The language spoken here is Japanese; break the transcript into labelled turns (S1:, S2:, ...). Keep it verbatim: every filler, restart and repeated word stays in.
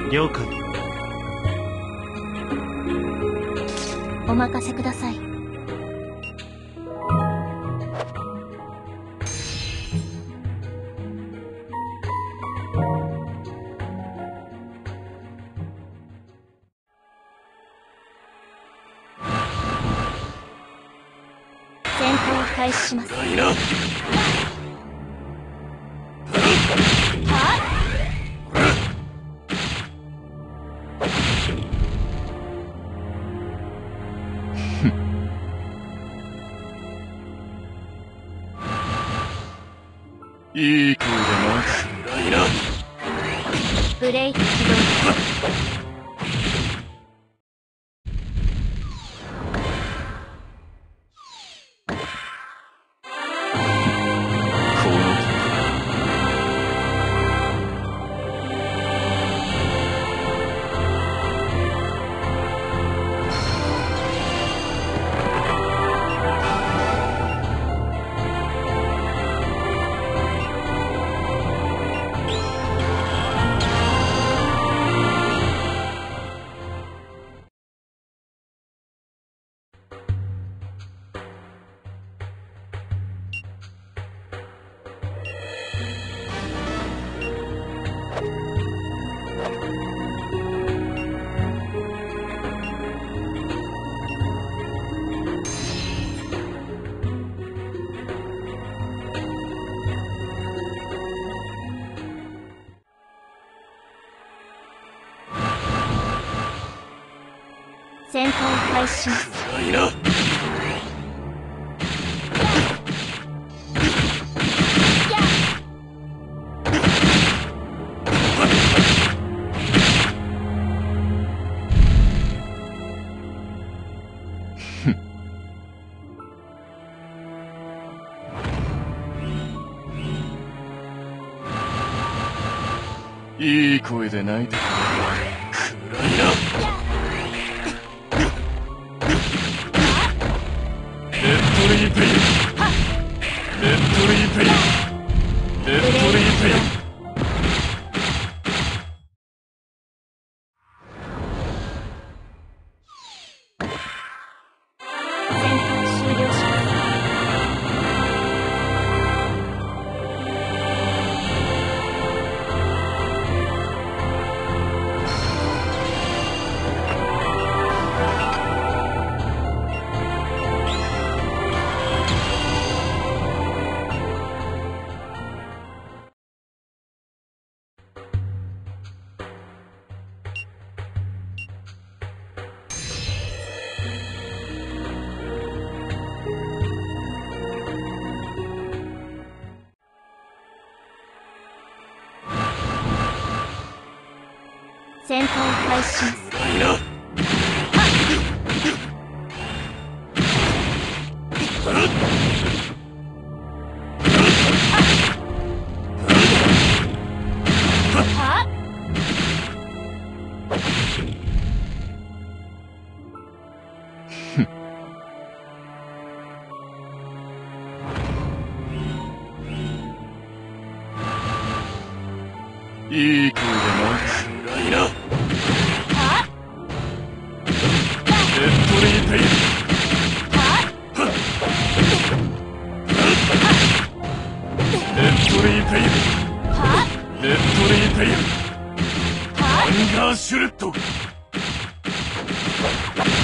S1: 了解。
S2: お任せください。戦闘を開始します。
S3: ないな。いい声だな。暗いな。
S2: ブレイド起動。戦闘を開始します。
S3: 暗いな。いい声で泣いてくれ。暗いな。レッドリーペイ。レッドリーペイ。レッドリーペイ。
S2: 戦闘を開始します。
S3: 暗いな。いい声だな。暗いな。レッドリーペイ。レッドリーペイ。レッドリーペイ。アンガーシュレッド。